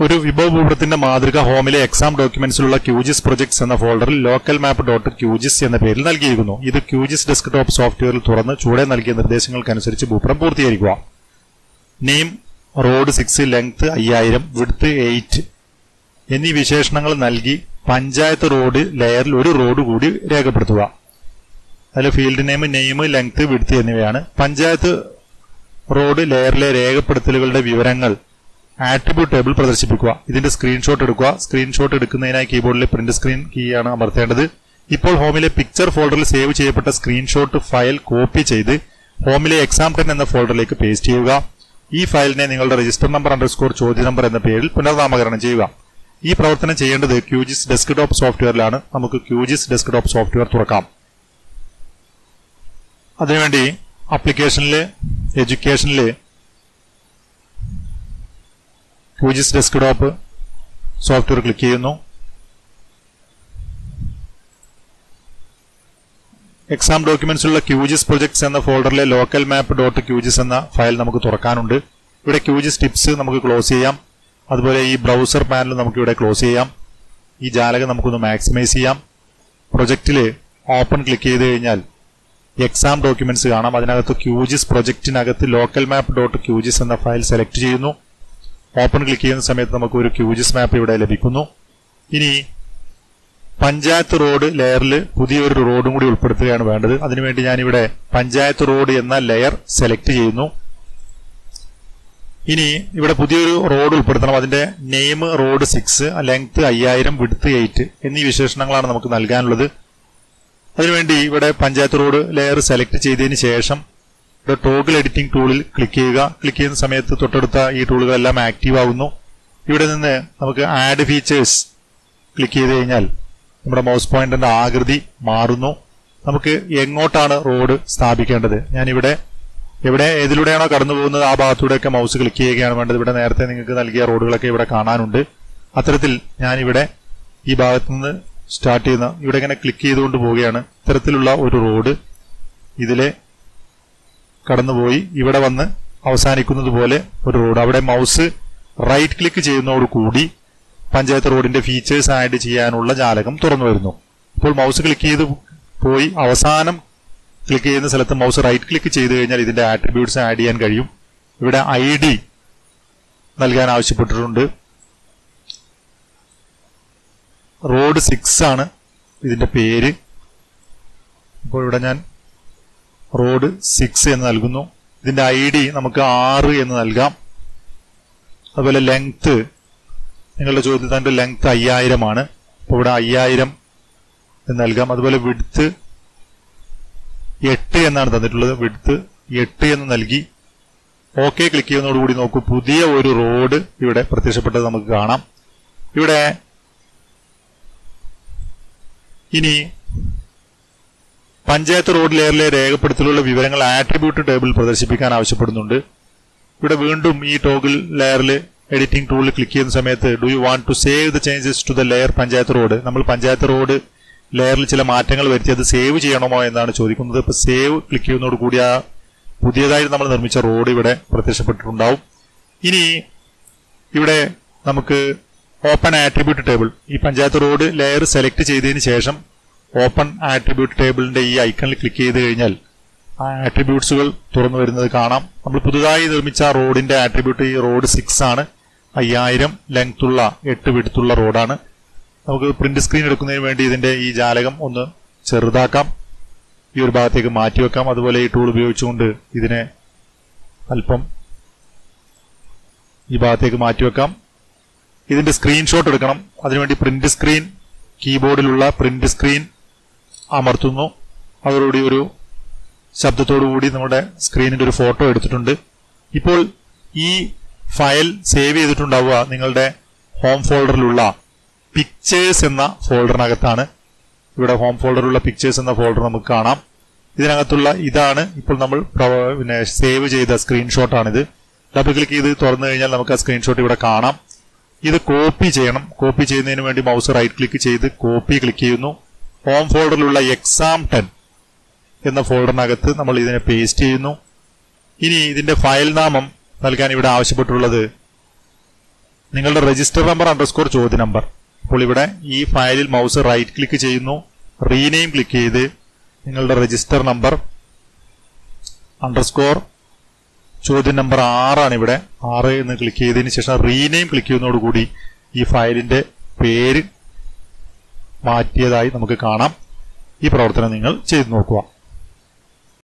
ഒരു വിഭവഭൂപടത്തിന്റെ മാതൃക ഹോമിലെ എക്സാം ഡോക്യുമെന്റ്സിലുള്ള QGIS പ്രൊജക്ട്സ് എന്ന ഫോൾഡറിൽ ലോക്കൽ മാപ്പ് ഡോട്ട് QGIS എന്ന പേരിൽ നൽകിയിരിക്കുന്നു. ഇത് QGIS ഡെസ്ക്ടോപ്പ് സോഫ്റ്റ്വെയറിൽ തുറന്ന് ചുവടെ നൽകിയ നിർദ്ദേശങ്ങൾക്കനുസരിച്ച് ഭൂപടം പൂർത്തീകരിക്കുക. നെയിം, റോഡ് 6, ലെങ്ത് 5000, വിഡ്ത്ത് 8 എന്നീ വിശേഷണങ്ങൾ നൽകി പഞ്ചായത്ത് റോഡ് ലെയറിൽ ഒരു റോഡ് കൂടി രേഖപ്പെടുത്തുക. അതിൽ ഫീൽഡ് നെയിം, ലെങ്ത്, വിഡ്ത്ത് എന്നിവയാണ്. പഞ്ചായത്ത് റോഡ് ലെയറിലെ രേഖപ്പെടുത്തലുകളുടെ വിവരങ്ങൾ ആട്രിബ്യൂട്ട് ടേബിൾ പ്രദർശിപ്പിക്കുക. ഇതിന്റെ സ്ക്രീൻഷോട്ട് എടുക്കുക. സ്ക്രീൻഷോട്ട് എടുക്കുന്നതിനായി കീബോർഡിലെ പ്രിന്റ് സ്ക്രീൻ കീ ആണ് അമർത്തേണ്ടത്. ഇപ്പോൾ ഹോമിലെ പിക്ചർ ഫോൾഡറിൽ സേവ് ചെയ്യപ്പെട്ട സ്ക്രീൻഷോട്ട് ഫയൽ കോപ്പി ചെയ്ത് ഹോമിലെ എക്സാം 10 എന്ന ഫോൾഡറിലേക്ക് പേസ്റ്റ് ചെയ്യുക. ഈ ഫയലിനെ നിങ്ങളുടെ രജിസ്റ്റർ നമ്പർ _ ചോദ്യ നമ്പർ എന്ന പേരിൽ പുനർനാമകരണം ചെയ്യുക. ഈ പ്രവർത്തനം ചെയ്യേണ്ടത് QGIS ഡെസ്ക്ടോപ്പ് സോഫ്റ്റ്വെയറിലാണ്. നമുക്ക് QGIS ഡെസ്ക്ടോപ്പ് സോഫ്റ്റ്വെയർ തുറക്കാം. അതിനുവേണ്ടി ആപ്ലിക്കേഷനിൽ എഡ്യൂക്കേഷനിൽ QGIS ഡെസ്ക്ടോപ്പ് സോഫ്റ്റ്വെയർ ക്ലിക്ക് ചെയ്യുന്നു. എക്സാം ഡോക്യുമെന്റ്സിലുള്ള QGIS പ്രൊജക്ട്സ് എന്ന ഫോൾഡറിലെ ലോക്കൽ മാപ്പ് ഡോട്ട് QGIS എന്ന ഫയൽ നമുക്ക് തുറക്കാനുണ്ട്. ഇവിടെ QGIS ടിപ്സ് നമുക്ക് ക്ലോസ് ചെയ്യാം. അതുപോലെ ഈ ബ്രൗസർ പാനൽ നമുക്ക് ഇവിടെ ക്ലോസ് ചെയ്യാം. ഈ ജാലകം നമുക്കൊന്ന് മാക്സിമൈസ് ചെയ്യാം. പ്രൊജക്റ്റിൽ ഓപ്പൺ ക്ലിക്ക് ചെയ്ത് കഴിഞ്ഞാൽ എക്സാം ഡോക്യുമെന്റ്സ് കാണാം. അതിനകത്ത് QGIS പ്രൊജക്റ്റിനകത്ത് ലോക്കൽ മാപ്പ് ഡോട്ട് QGIS എന്ന ഫയൽ സെലക്ട് ചെയ്യുന്നു. ഓപ്പൺ ക്ലിക്ക് ചെയ്യുന്ന സമയത്ത് നമുക്ക് ഒരു QGIS മാപ്പ് ഇവിടെ ലഭിക്കുന്നു. ഇനി പഞ്ചായത്ത് റോഡ് ലെയറിൽ പുതിയൊരു റോഡും കൂടി ഉൾപ്പെടുത്തുകയാണ് വേണ്ടത്. അതിനുവേണ്ടി ഞാനിവിടെ പഞ്ചായത്ത് റോഡ് എന്ന ലെയർ സെലക്ട് ചെയ്യുന്നു. ഇനി ഇവിടെ പുതിയൊരു റോഡ് ഉൾപ്പെടുത്തണം. അതിന്റെ നെയിം റോഡ് 6, ലെങ്ത് 5000, വിഡ്ത്ത് 8 എന്നീ വിശേഷണങ്ങളാണ് നമുക്ക് നൽകാനുള്ളത്. അതിനുവേണ്ടി ഇവിടെ പഞ്ചായത്ത് റോഡ് ലെയർ സെലക്ട് ചെയ്തതിന് ശേഷം ഇവിടെ ടോഗിൾ എഡിറ്റിംഗ് ടൂളിൽ ക്ലിക്ക് ചെയ്യുക. ക്ലിക്ക് ചെയ്യുന്ന സമയത്ത് തൊട്ടടുത്ത ഈ ടൂളുകളെല്ലാം ആക്റ്റീവ് ആകുന്നു. ഇവിടെ നിന്ന് നമുക്ക് ആഡ് ഫീച്ചേഴ്സ് ക്ലിക്ക് ചെയ്ത് കഴിഞ്ഞാൽ നമ്മുടെ മൗസ് പോയിന്റിന്റെ ആകൃതി മാറുന്നു. നമുക്ക് എങ്ങോട്ടാണ് റോഡ് സ്ഥാപിക്കേണ്ടത്, ഞാനിവിടെ ഏതിലൂടെയാണോ കടന്നു പോകുന്നത് ആ ഭാഗത്തൂടെയൊക്കെ മൗസ് ക്ലിക്ക് ചെയ്യുകയാണ് വേണ്ടത്. ഇവിടെ നേരത്തെ നിങ്ങൾക്ക് നൽകിയ റോഡുകളൊക്കെ ഇവിടെ കാണാനുണ്ട്. അത്തരത്തിൽ ഞാനിവിടെ ഈ ഭാഗത്തുനിന്ന് സ്റ്റാർട്ട് ചെയ്യുന്ന ഇവിടെ ഇങ്ങനെ ക്ലിക്ക് ചെയ്തുകൊണ്ട് പോവുകയാണ്. ഇത്തരത്തിലുള്ള ഒരു റോഡ് ഇതിലെ കടന്നുപോയി ഇവിടെ വന്ന് അവസാനിക്കുന്നത് പോലെ ഒരു റോഡ്. അവിടെ മൗസ് റൈറ്റ് ക്ലിക്ക് ചെയ്യുന്നതോടുകൂടി പഞ്ചായത്ത് റോഡിന്റെ ഫീച്ചേഴ്സ് ആഡ് ചെയ്യാനുള്ള ജാലകം തുറന്നു വരുന്നു. ഇപ്പോൾ മൗസ് ക്ലിക്ക് ചെയ്ത് പോയി അവസാനം ക്ലിക്ക് ചെയ്യുന്ന സ്ഥലത്ത് മൗസ് റൈറ്റ് ക്ലിക്ക് ചെയ്ത് കഴിഞ്ഞാൽ ഇതിന്റെ ആട്രിബ്യൂട്ട്സ് ആഡ് ചെയ്യാൻ കഴിയും. ഇവിടെ ID നൽകാൻ ആവശ്യപ്പെട്ടിട്ടുണ്ട്. റോഡ് 6 ആണ് ഇതിന്റെ പേര്. ഇപ്പോൾ ഇവിടെ ഞാൻ റോഡ് 6 എന്ന് നൽകുന്നു. ഇതിന്റെ ID നമുക്ക് 6 എന്ന് നൽകാം. അതുപോലെ ലെങ്ത്, നിങ്ങളുടെ ചോദ്യത്തിന്റെ ലെങ്ത് 5000 ആണ്. അപ്പോൾ ഇവിടെ 5000 എന്ന് നൽകാം. അതുപോലെ വിഡ്ത്ത് 8 എന്നാണ് തന്നിട്ടുള്ളത്. വിഡ്ത്ത് 8 എന്ന് നൽകി ഓക്കെ ക്ലിക്ക് ചെയ്യുന്നതോടുകൂടി നോക്കൂ പുതിയ ഒരു റോഡ് ഇവിടെ പ്രത്യക്ഷപ്പെട്ടത് നമുക്ക് കാണാം. ഇവിടെ ഇനി പഞ്ചായത്ത് റോഡ് ലെയറിലെ രേഖപ്പെടുത്തലുള്ള വിവരങ്ങൾ ആട്രിബ്യൂട്ട് ടേബിൾ പ്രദർശിപ്പിക്കാൻ ആവശ്യപ്പെടുന്നുണ്ട്. ഇവിടെ വീണ്ടും ഈ ടോഗിൾ ലെയറിൽ എഡിറ്റിംഗ് ടൂളിൽ ക്ലിക്ക് ചെയ്യുന്ന സമയത്ത് do you want to save the changes to the layer panchayat road, നമ്മൾ പഞ്ചായത്ത് റോഡ് ലെയറിൽ ചില മാറ്റങ്ങൾ വരുത്തി അത് സേവ് ചെയ്യണമോ എന്നാണ് ചോദിക്കുന്നത്. ഇപ്പൊ സേവ് ക്ലിക്ക് ചെയ്യുന്നതോടുകൂടി ആ പുതിയതായി നമ്മൾ നിർമ്മിച്ച റോഡ് ഇവിടെ പ്രത്യക്ഷപ്പെട്ടിട്ടുണ്ടാവും. ഇനി ഇവിടെ നമുക്ക് ഓപ്പൺ ആട്രിബ്യൂട്ട് ടേബിൾ, ഈ പഞ്ചായത്ത് റോഡ് ലെയർ സെലക്ട് ചെയ്തതിന് ശേഷം ഓപ്പൺ ആട്രിബ്യൂട്ട് ടേബിളിന്റെ ഈ ഐക്കണിൽ ക്ലിക്ക് ചെയ്ത് കഴിഞ്ഞാൽ ആ ആട്രിബ്യൂട്ട്സുകൾ തുറന്നു വരുന്നത് കാണാം. നമ്മൾ പുതുതായി നിർമ്മിച്ച റോഡിന്റെ ആട്രിബ്യൂട്ട് ഈ റോഡ് 6 ആണ്. 5000 ലെങ്ത് ഉള്ള 8 വിഡ്ത്തുള്ള റോഡാണ്. നമുക്ക് പ്രിന്റ് സ്ക്രീൻ എടുക്കുന്നതിന് വേണ്ടി ഇതിന്റെ ഈ ജാലകം ഒന്ന് ചെറുതാക്കാം, ഈ ഒരു ഭാഗത്തേക്ക് മാറ്റിവെക്കാം. അതുപോലെ ഈ ടൂൾ ഉപയോഗിച്ചുകൊണ്ട് ഇതിനെ അല്പം ഈ ഭാഗത്തേക്ക് മാറ്റിവെക്കാം. ഇതിന്റെ സ്ക്രീൻഷോട്ട് എടുക്കണം. അതിനുവേണ്ടി പ്രിന്റ് സ്ക്രീൻ, കീബോർഡിലുള്ള പ്രിന്റ് സ്ക്രീൻ അമർത്തുന്നു. അതോടുകൂടി ഒരു ശബ്ദത്തോടുകൂടി നമ്മുടെ സ്ക്രീനിന്റെ ഒരു ഫോട്ടോ എടുത്തിട്ടുണ്ട്. ഇപ്പോൾ ഈ ഫയൽ സേവ് ചെയ്തിട്ടുണ്ടാവുക നിങ്ങളുടെ ഹോം ഫോൾഡറിലുള്ള പിക്ചേഴ്സ് എന്ന ഫോൾഡറിനകത്താണ്. ഇവിടെ ഹോം ഫോൾഡറിലുള്ള പിക്ചേഴ്സ് എന്ന ഫോൾഡർ നമുക്ക് കാണാം. ഇതിനകത്തുള്ള ഇതാണ് ഇപ്പോൾ നമ്മൾ സേവ് ചെയ്ത സ്ക്രീൻഷോട്ടാണിത്. ഡബിൾ ക്ലിക്ക് ചെയ്ത് തുറന്നു കഴിഞ്ഞാൽ നമുക്ക് ആ സ്ക്രീൻഷോട്ട് ഇവിടെ കാണാം. ഇത് കോപ്പി ചെയ്യണം. കോപ്പി ചെയ്യുന്നതിന് വേണ്ടി മൗസ് റൈറ്റ് ക്ലിക്ക് ചെയ്ത് കോപ്പി ക്ലിക്ക് ചെയ്യുന്നു. ഹോം ഫോൾഡറിലുള്ള എക്സാം 10 എന്ന ഫോൾഡറിനകത്ത് നമ്മൾ ഇതിനെ പേസ്റ്റ് ചെയ്യുന്നു. ഇനി ഇതിന്റെ ഫയൽ നാമം നൽകാൻ ഇവിടെ ആവശ്യപ്പെട്ടുള്ളത് നിങ്ങളുടെ രജിസ്റ്റർ നമ്പർ അണ്ടർസ്കോർ ചോദ്യ നമ്പർ. അപ്പോൾ ഇവിടെ ഈ ഫയലിൽ മൗസ് റൈറ്റ് ക്ലിക്ക് ചെയ്യുന്നു, റീനെയിം ക്ലിക്ക് ചെയ്ത് നിങ്ങളുടെ രജിസ്റ്റർ നമ്പർ അണ്ടർസ്കോർ ചോദ്യം നമ്പർ 6 ഇവിടെ 6 എന്ന് ക്ലിക്ക് ചെയ്തതിന് ശേഷം റീനെയിം ക്ലിക്ക് ചെയ്യുന്നതോടുകൂടി ഈ ഫയലിന്റെ പേര് മാറ്റിയതായി നമുക്ക് കാണാം. ഈ പ്രവർത്തനം നിങ്ങൾ ചെയ്തു നോക്കുക.